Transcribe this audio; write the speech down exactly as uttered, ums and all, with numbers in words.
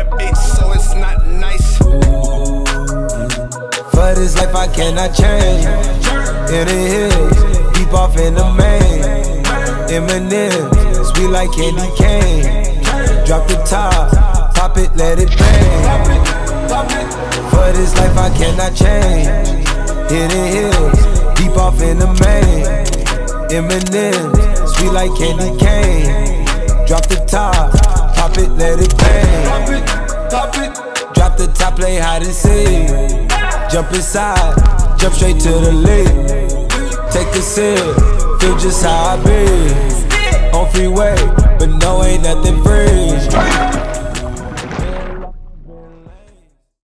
bitch, so it's not nice. For this life I cannot change. In the hills, deep off in the main. M and M's, sweet like candy cane. Drop the top, pop it, let it bang. For this life I cannot change. In the hills, deep off in the main. M and M's, sweet like candy cane. Drop the top, pop it, let it bang. Drop the top, play hide and seek. Jump inside, jump straight to the lead. Take a sip, feel just how I be. On freeway, but no, ain't nothing free.